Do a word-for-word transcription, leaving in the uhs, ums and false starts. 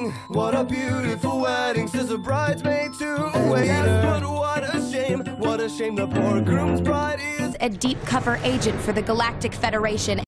What a beautiful wedding, says a bridesmaid to a waiter. Yes, but what a shame, what a shame the poor groom's bride is A deep cover agent for the Galactic Federation.